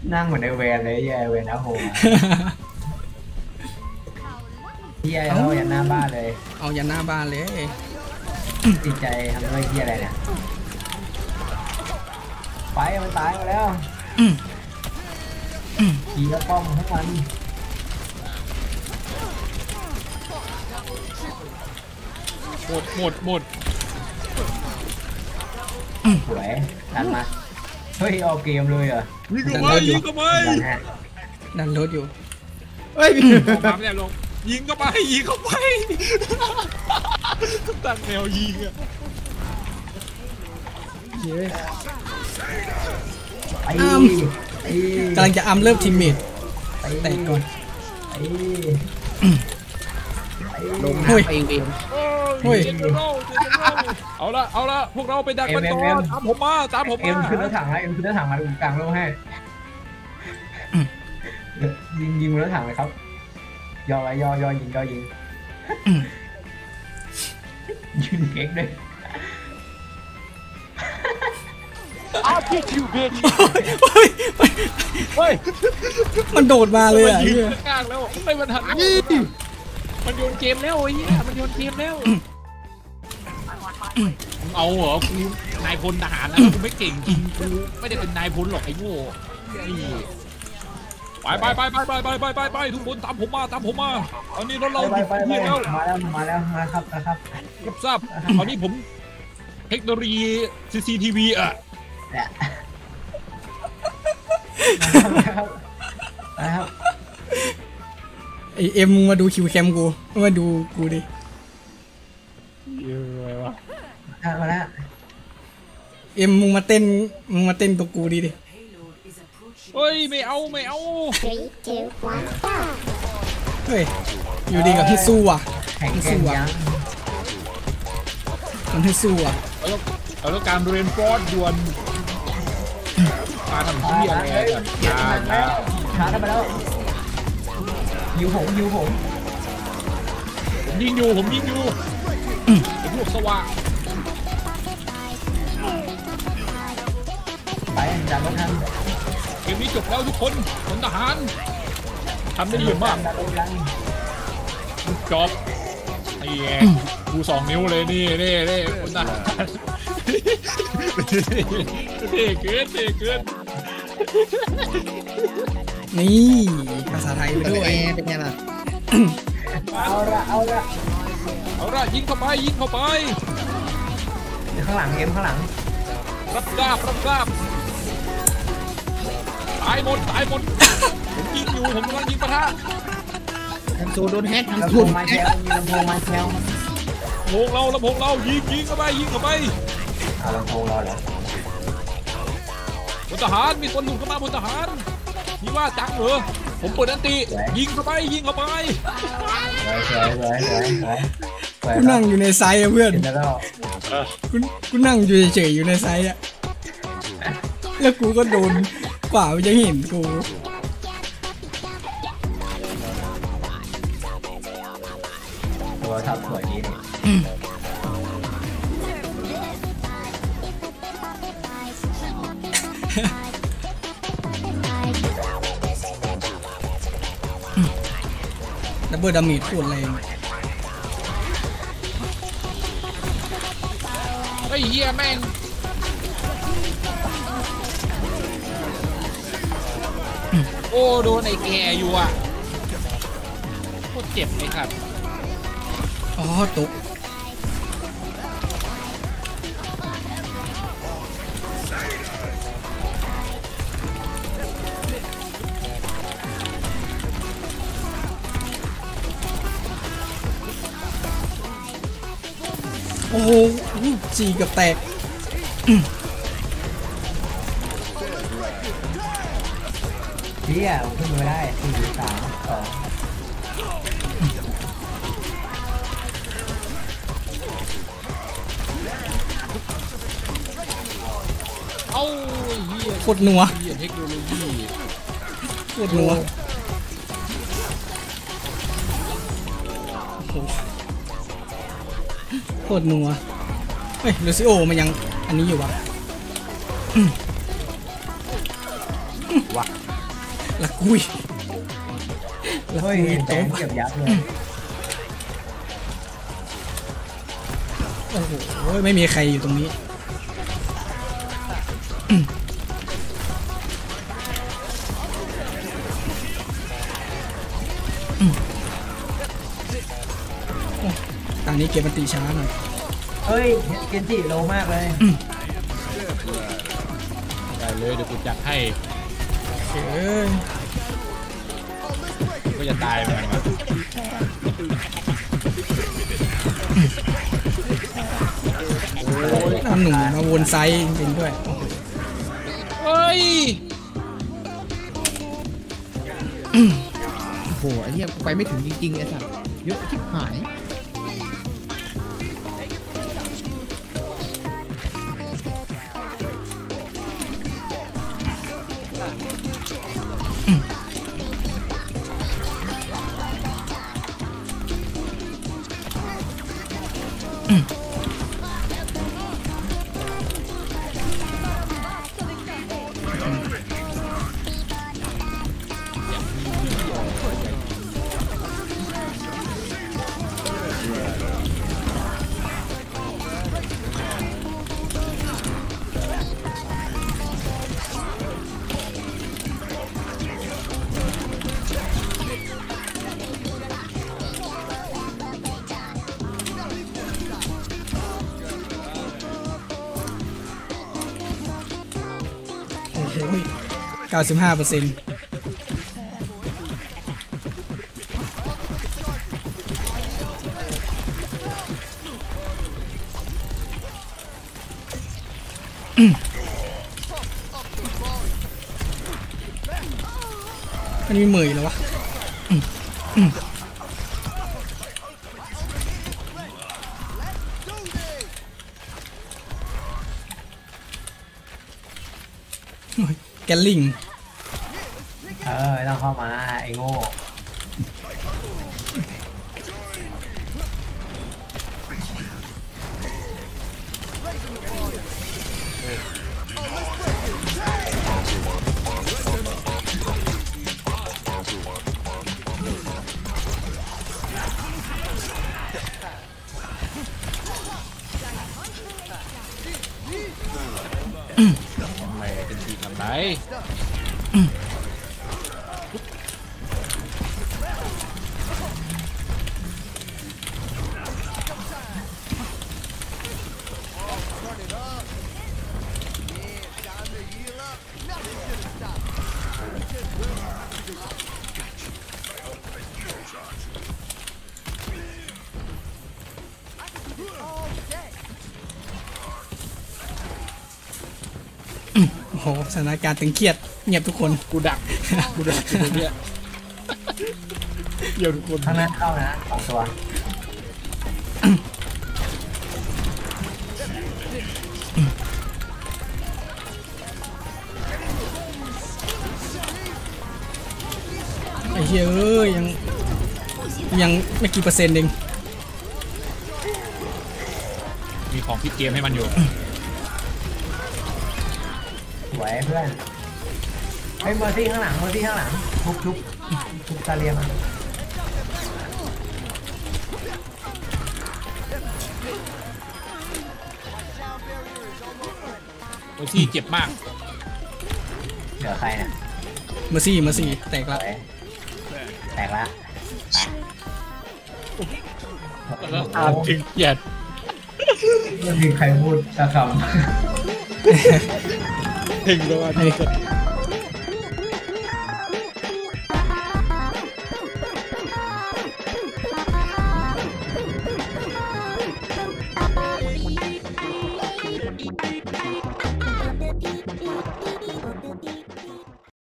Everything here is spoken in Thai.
นั่งเหมือนในแวนเลยแย่เวนนะโหเฮียเขายันหน้าบ้านเลยเอายันหน้าบ้านเลยติดใจทำด้วยเฮียอะไรเนี่ยไปมันตายมาแล้วขี่กระป้อมทั้งวันหมดสวยดันมาเฮ้ยออกเกมเลยเหรอยิงเข้าไปดันรถอยู่เฮ้ยมาไม่ได้ลงยิงเข้าไปตั้งแนวยิงอะไอ้กำลังจะอัมเริ่มทีมเมทแต่ก่อนลงน้ำเองเฮ้ยเอาละพวกเราไปดักมันก่อนตามผมมาเอ็มขึ้นรถถังแล้วขึ้นรถถังมาดูกลางโลกให้ยิงรถถังเลยครับยอยิงยืนเก๊กด้วย I'll get you bitch มันโดดมาเลยอ่ะยิงกลางแล้วไม่มันทันมันโยนเกมแล้วไอ้เหี้ยมันโยนเกมแล้วเอาเหรอกูนายพลทหารนะกูไม่เก่งจริงกูไม่ได้เป็นนายพลหรอกไอ้โง่ไปทุกคนตามผมมาตอนนี้รถเราหยุดเที่ยงแล้วมาแล้วครับรับทราบตอนนี้ผมเทคโนโลยี CCTV อ่ะนะครับไอเอ็มมึงมาดูคิวแคมกูมาดูกูดิเยอะวะมาแล้วเอ็มมึงมาเต้นตัวกูดิเฮ้ยไม่เอาเฮ้ยอยู่ดีกับพี่สู้อ่ะมันสู้อ่ะมันให้สู้อ่ะเราต้องการเรนฟอร์ดด่วนมาทำที่อะไรช้าไปแล้วยิวผมยิงอยู่ไอ้พวกสว่างไปจับรถทันเกมนี้จบแล้วทุกคนพลทหารทำได้ดีมากจบไอ้แย่กู2 นิ้วเลยนี่พลทหารเท่เกินนี่ภาษาไทยไปด้วยเป็นไงล่ะเอาละยิงเข้าไปข้างหลังเอ็มข้างหลังรับทราบตายหมดผมยิงอยู่ผมกำลังยิงปะทะทำโซโดนแฮกทำโซนมาแชลลำโพงลำโพงเรายิงเข้าไปลำโพงเราเหรอพลทหารมีคนหนุนเข้ามาพลทหารนี่ว่าจังเหรอผมเปิดอันติยิงเข้าไปกูนั่งอยู่ในไซส์เพื่อนกูนั่งอยู่เฉยอยู่ในไซส์อะแล้วกูก็โดนกว่าจะเห็นกูตัวทับสวยดีดับเบิลดาเมจโคตรแรงไอ้เหี้ยแม่งโอ้โดนไอ้แกอยู่อ่ะโคตรเจ็บเลยครับอ๋อตกโอ้โหจีกับแตกเฮียผมขึ้นไม่ได้4 3 2 เอาเฮียโคตรนัวเทคโนโลยีโคตรนัวโคตรนัวเฮ้ยลูซิโอมันยังอันนี้อยู่วะวะละกุยละเฮ้กุยยแบโต๊ะงค์เก็บยับเลยโอ้โหไม่มีใครอยู่ตรงนี้ตอนนี้เกมมันตีช้าหน่อยเฮ้ยเกนจิโลมากเลยได้เลยเดี๋ยวกูจัดให้เอ้ยก็จะตายเหมือนกันวะเอาหนูมาวนไซส์จริงๆด้วยเฮ้ยโอ้โหไอ้เหี้ยกูไปไม่ถึงจริงๆไอ้สัสเยอะชิบหายโอ้โห95%มันมีเหมยแล้ววะแกลลิงไม่ต้องเข้ามาไอ้โง่ทำไมเป็นทีทำไรโอ้โหสถานการณ์ตึงเครียดเงียบทุกคนกูดักอยู่ตรงเนี้ยเดี๋ยวทุกคนข้างหน้าเข้านะ2 ตัวไอ้เหี้ยเอ้ยยังไม่กี่เปอร์เซ็นต์เองมีของพิดเกมให้มันอยู่สวยเพื่อนเฮ้ยเมอร์ซี่ข้างหลังทุบตาเลียมาโอ้ที่เจ็บมากเหลือใครเนี่ยมาสี่แตกสละวยแตกละแล้วอ่านถึงเกียดไม่มีใครพูดสักคำถึงแล้วอ่ะ